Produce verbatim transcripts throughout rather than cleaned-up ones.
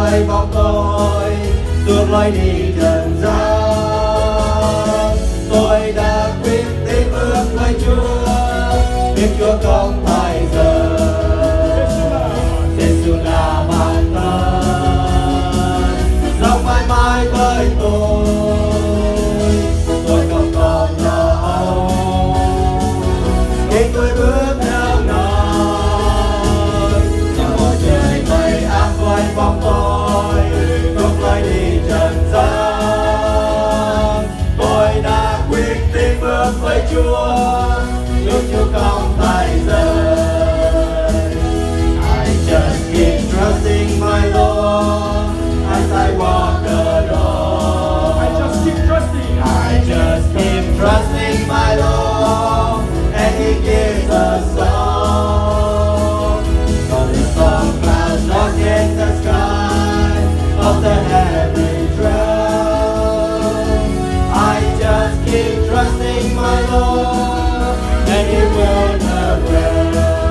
vơi bóng tôi xuống lối đi trần gian. Tôi đã quyết định bước với Chúa, biết Chúa không phải giờ. Giêsu là bạn thân, sống mãi mãi với tôi. Tôi không còn lo âu khi tôi bước theo Ngài. Trong bầu trời mây ám vơi bóng tôi không lối đi trần gian. Tôi đã quyết định bước với Chúa, lúc Chúa không phải rời. I just keep trusting my Lord as I walk alone. I just keep trusting. I just keep trusting my Lord, and He gives us song. Though the storm clouds darken the sky of the heavenly drought, I just keep trusting my Lord, and He will never.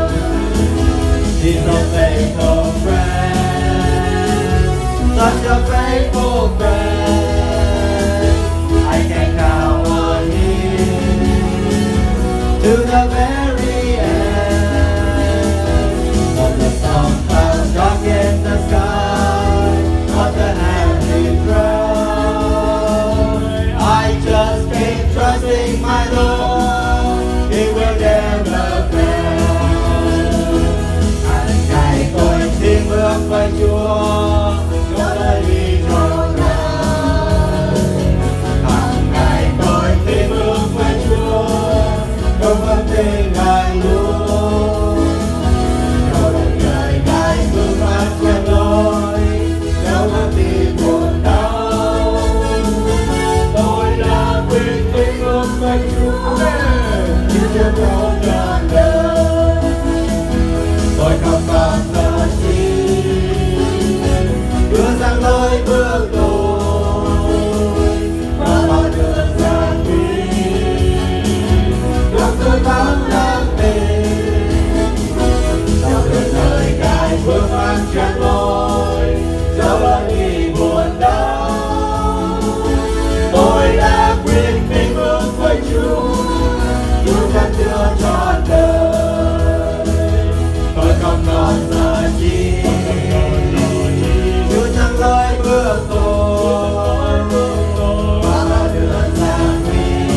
He's a faithful friend, such a faithful friend. I can count on Him to the very end. Though the storm clouds darken the sky of the heavenly drought, I just keep trusting my Lord, He will never fail. Hàng ngày tôi tin bước với Chúa, Chúa đã đi trọn đời. Hàng ngày tôi tin bước với Chúa, tôi vẫn tin Ngài luôn. Cho đời người Ngài bước phát quen lối, nếu vẫn tìm buồn đau. Tôi đã quyết định bước với Chúa, Chúa trọn trọn đời. Tôi không còn sợ chi, đưa sang lối bước tôi và bao đường gian nguy. Lúc tôi vắng đang tìm, trong đời đời Ngài bước phát trên lối, dẫu lối đi buồn đau. Tôi đã quyết định bước với Chúa, Chúa chắc chưa trọn đời. Tôi không còn sợ chi, Chúa chẳng lối bước tôi và bao đường gian nguy.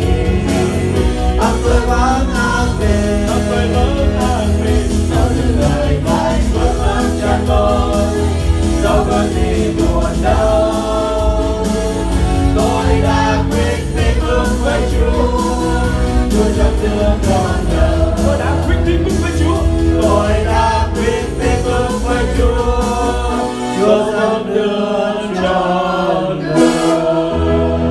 Ác tôi vắng ác về, dẫu những lời Ngài bước phát trên lối, dẫu có gì buồn đau. Tôi đã quyết định bước với Chúa, Chúa chẳng chưa trọn đời. Tôi đã quyết định bước với Chúa. Tôi đã quyết định bước với Chúa, Chúa dẫn đường trọn đời.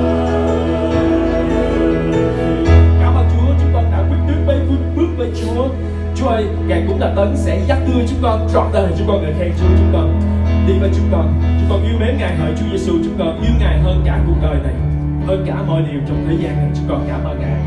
Cảm ơn Chúa, chúng con đã quyết định với bước với Chúa. Chúa ơi, Ngài cũng là Đấng sẽ dắt đưa chúng con trọn đời. Chúng con ngợi khen Chúa, chúng con đi với chúng con. Chúng con yêu mến Ngài, hỡi Chúa Giêsu. Chúng con yêu Ngài hơn cả cuộc đời này, hơn cả mọi điều trong thế gian này. Chúng con cảm ơn Ngài.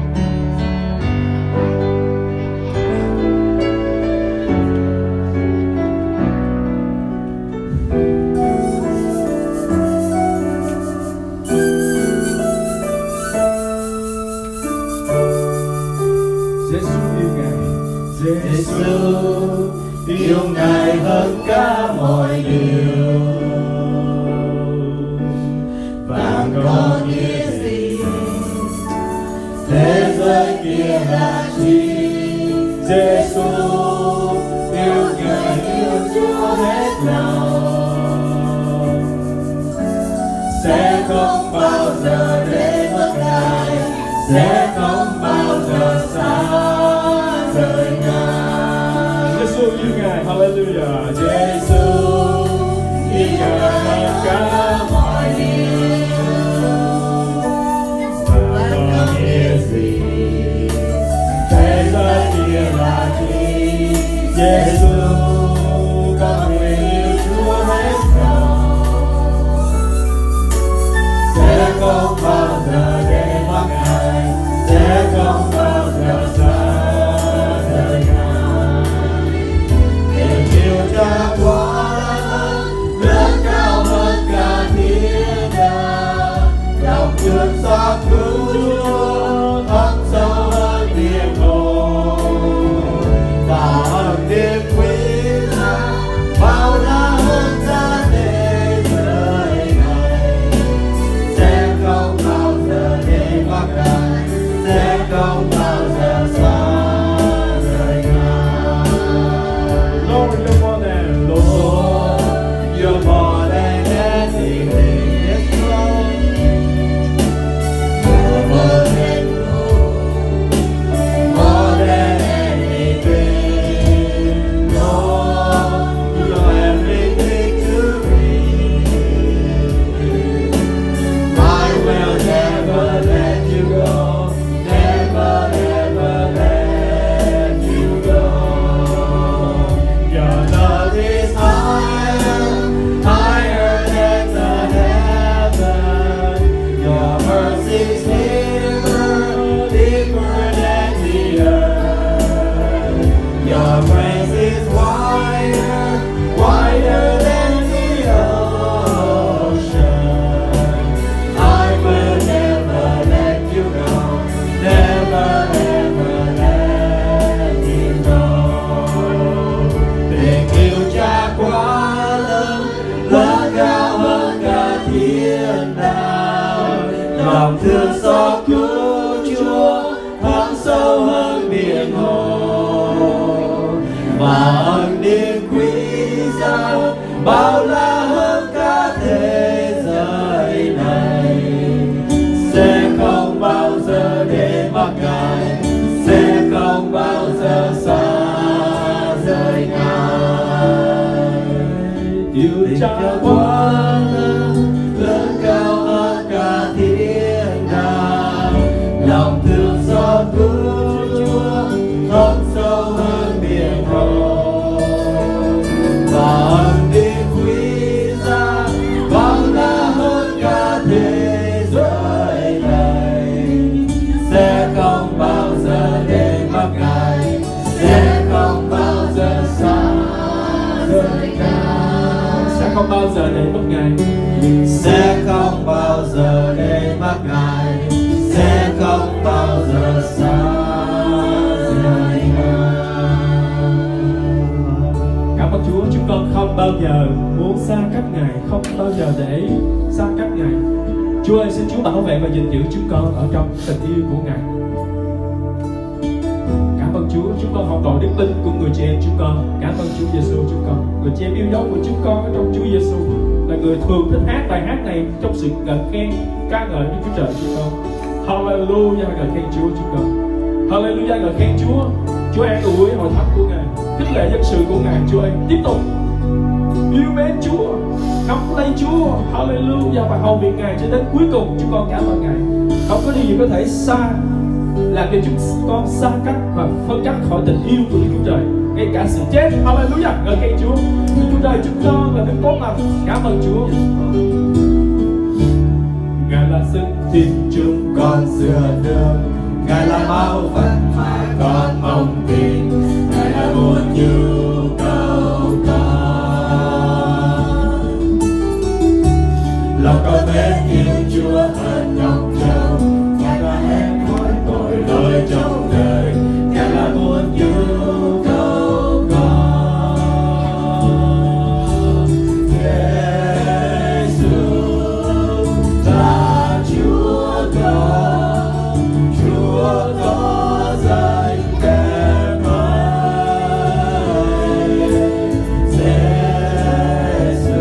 Giêsu yêu Ngài hơn cả mọi điều. Vàng còn nghĩa gì, thế giới kia là chi? Giêsu yêu Ngài, yêu Chúa hết lòng, sẽ không bao giờ để mất Ngài, sẽ không bao giờ xa rời Ngài. Giêsu yêu Ngài, hallelujah. Giêsu yêu Ngài hơn cả mọi điều. Và có nghĩa gì, thế giới kia là chi? Giêsu con nguyện yêu Chúa hết lòng, sẽ không bao giờ để mất Ngài, sẽ không bao giờ xa rời Ngài. Tình yêu Cha quá lớn, lớn cả lòng thương xót của Chúa thấm sâu hơn biển hồ, và ân điển quý giá bao la hơn cả thế giới này. Sẽ không bao giờ để mặc Ngài, sẽ không bao giờ xa rời Ngài. Yêu cha quá lớn cao hơn cả thiên đàng, lòng thương xót của Chúa thấm sâu hơn biển hồ, và ân điển quý giá bao la hơn cả thế giới này. Sẽ không bao giờ để mặc Ngài, sẽ không bao giờ xa rời Ngài. Sẽ không bao giờ để mất Ngài, Sẽ không bao giờ để mất Ngài, sẽ không bao giờ xa rời Ngài. Cảm ơn Chúa, chúng con không bao giờ muốn xa cách Ngài, không bao giờ để xa cách Ngài. Chúa ơi, xin Chúa bảo vệ và gìn giữ chúng con ở trong tình yêu của Ngài. Cảm ơn Chúa, chúng con học tội đức tin của người chị em chúng con. Cảm ơn Chúa Giêsu chúng con, người chị em yêu dấu của chúng con ở trong Chúa Giêsu, là người thường thích hát bài hát này trong sự ngợi khen ca ngợi Đức Chúa Trời chúng con. Hallelujah, ngợi khen Chúa chúng con. Hallelujah, ngợi khen Chúa. Chúa an ủi hội thánh của Ngài, khích lệ dân sự của Ngài. Chúa ơi, tiếp tục yêu mến Chúa, nắm tay Chúa. Hallelujah, và hầu việc Ngài cho đến cuối cùng. Chúng con cảm ơn Ngài. Không có điều gì có thể xa làm cho chúng con xa cách và phân cách khỏi tình yêu của Đức Chúa Trời, ngay cả sự chết. Hallelujah, ngợi khen Chúa. Đức Chúa Trời chúng con là Đức tốt lành. Cảm ơn Chúa. Ngài là sức tin chúng Con sửa đường, Ngài là máu phận mà con mong tìm, Ngài là muôn nhu cầu con. Lòng con mến yêu Chúa hơn ngọc châu, Ngài đã hết mọi tội lỗi trong đời, Ngài là muôn nhu cầu con. Giêsu là Chúa con, Chúa có danh đẹp ấy. Giêsu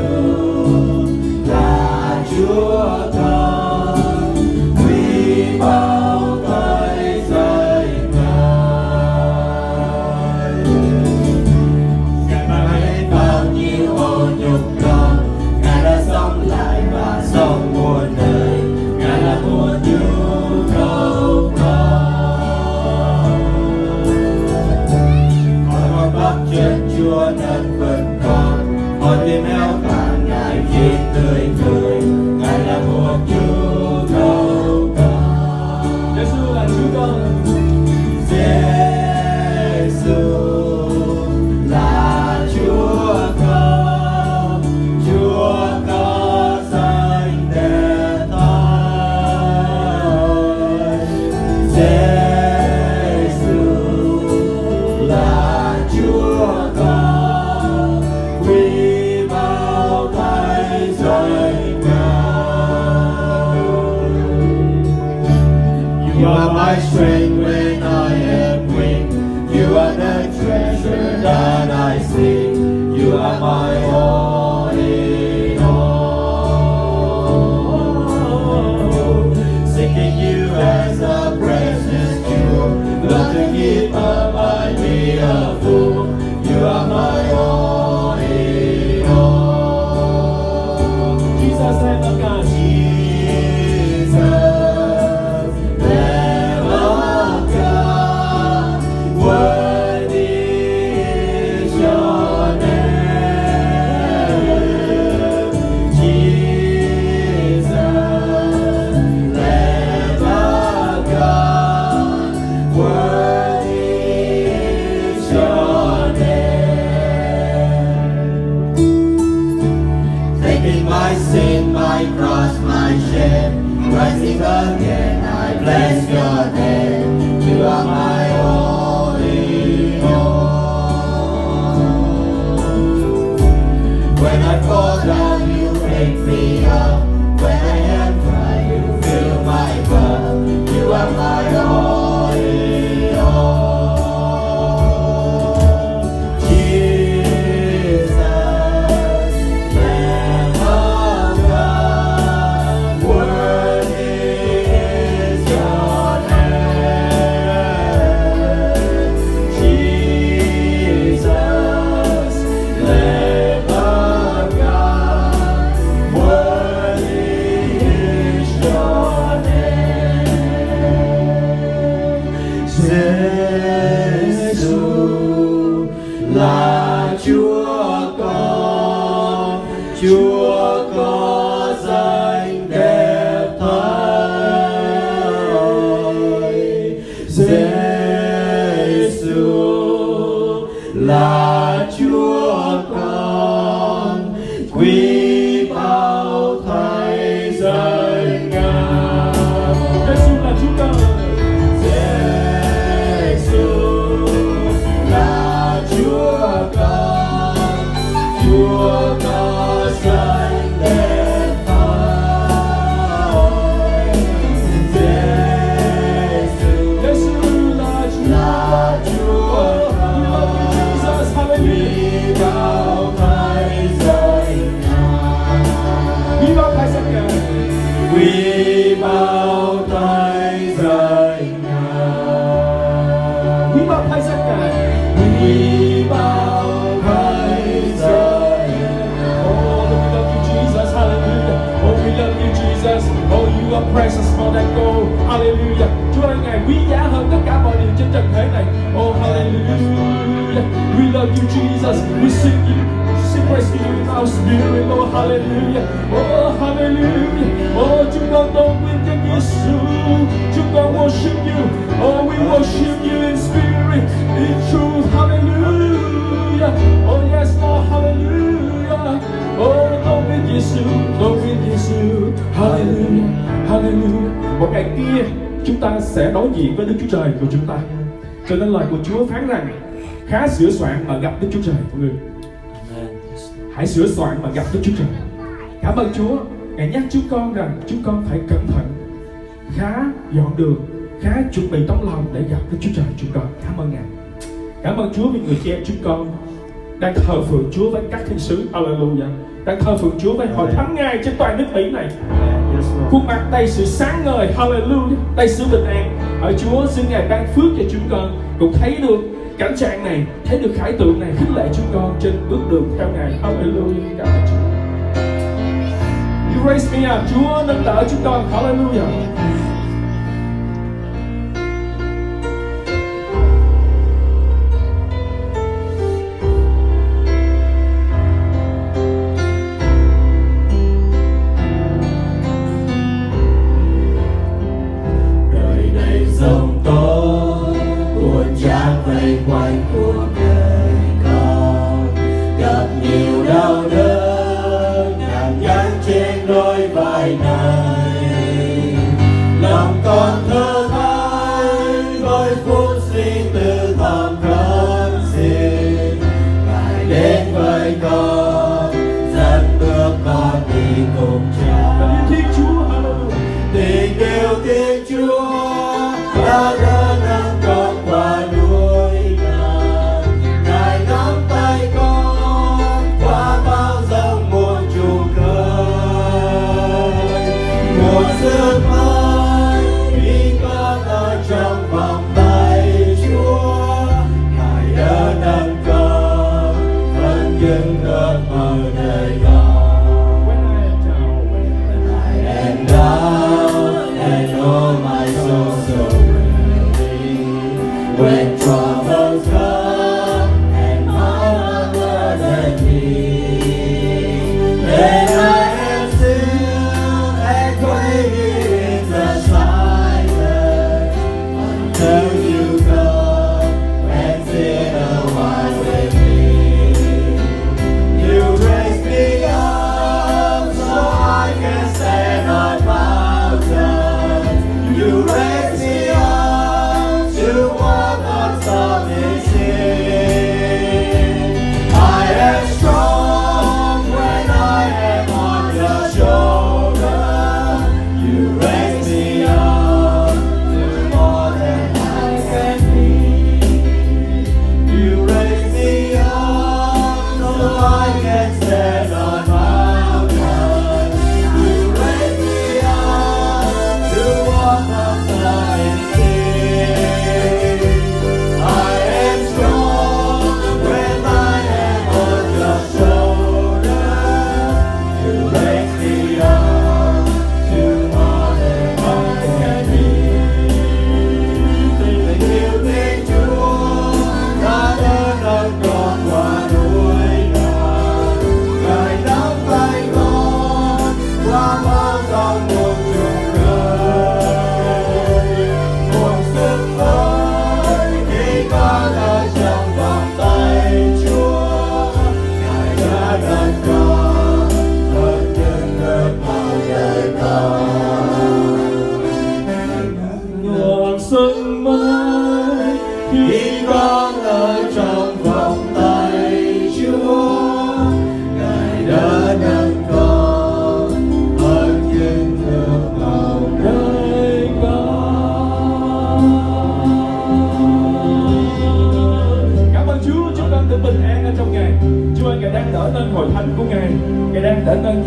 là Chúa con, quý báu cõi danh Ngài. Ngài mang hết bao nhiêu ô nhục con, Ngài đã sống lại và sống muôn đời, Ngài là muôn nhu cầu con. Hỏi con bắt chân Chúa nên vượt con, hỏi tim eo càng Ngài khi tươi cười, Ngài là muôn nhu cầu con. Giêsu là Chúa con. Giêsu là Chúa con, Chúa có danh đẹp thay. Giêsu là Chúa con, quý báu thay danh Ngài. You are my strength when I am weak. You are the treasure that I seek. You are my all in all. Seeking you as a precious jewel, not to keep up I be a fool. You are my all in all. Jesus, Lamb of God. Jesus, Lamb of God, worthy is your name. Jesus, Lamb of God, worthy is your name. Taking my sin, my cross, my shame, rising again, I bless your name. You are my all in all. When I fall down, you pick me up. When I am dry, you fill my Chúa có danh đẹp thay. Giê-xu là Chúa con, quý báu thay danh Ngài. Giê-xu là Chúa con. Giê-xu là Chúa con, Chúa có danh đẹp thay. Giê-xu là Chúa con, quý báu thay danh Ngài. Quý báu thay danh Ngài. Quý báu thay danh Ngài. Quý báu thay danh Ngài. Quý báu thay danh Ngài. Oh, we love you, Jesus. Hallelujah. Oh, we love you, Jesus. Oh, you are precious more than gold. Hallelujah. Chúa ơi, Ngài quý giá hơn tất cả mọi điều trên trần thế này. Oh, hallelujah. We love you, Jesus. We sing you. Sing praise to you in our spirit. Oh, hallelujah. Oh, hallelujah. Oh, chúng con tôn vinh Chúa Giêsu. Chúng con worship you. Oh, we worship you in spirit, in truth. Hallelujah. Oh, yes, Lord. Hallelujah. Oh, tôn vinh Giêsu, tôn vinh Giêsu. Hallelujah. Hallelujah. Một ngày kia chúng ta sẽ đối diện với Đức Chúa Trời của chúng ta. Cho nên lời của Chúa phán rằng khá sửa soạn mà gặp Đức Chúa Trời của người. Hãy sửa soạn mà gặp Đức Chúa Trời. Cảm ơn Chúa. Ngài nhắc chúng con rằng chúng con phải cẩn thận, khá dọn đường, khá chuẩn bị tấm lòng để gặp Đức Chúa Trời chúng con. Cảm ơn Ngài. Cảm ơn Chúa vì người chị em chúng con đang thờ phượng Chúa với các thiên sứ. Hallelujah. Đang thờ phượng Chúa với hội thánh Ngài trên toàn nước Mỹ này. Khuôn mặt đầy sự sáng ngời. Hallelujah. Đầy sự bình an. Ở Chúa xin Ngài ban phước cho chúng con cũng thấy được cảnh trạng này, thấy được khải tượng này khích lệ chúng con trên bước đường theo Ngài. Hallelujah. Cảm ơn Chúa. You raise me up. Chúa nâng đỡ chúng con. Hallelujah. Đời này giông tố buồn chán vây quanh cuộc đời con, gặp nhiều đau đớn nhàn nhãn trên đôi vai này. Lòng con thơ than đôi phút suy tư thầm khấn xin Ngài đến với con, dẫn bước con đi cùng Cha. Thiên Chúa. Hallelujah. Tình yêu Thiên Chúa đã đỡ nâng con qua núi ngàn. Ngài nắm tay con qua bao dòng muôn trùng khơi. Một giấc mơ khi con ở trong vòng tay Chúa, Ngài đã nâng con vẫn những ước mơ đời con. When I am down, when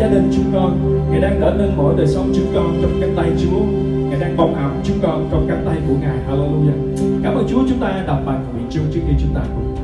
đình chúng con. Ngài đang đỡ nâng mỗi đời sống chúng con trong cánh tay Chúa. Ngài đang bọc ẩm chúng con trong cánh tay của Ngài. Hallelujah. Cảm ơn Chúa, chúng ta đọc bài nguyện chung trước khi chúng ta cùng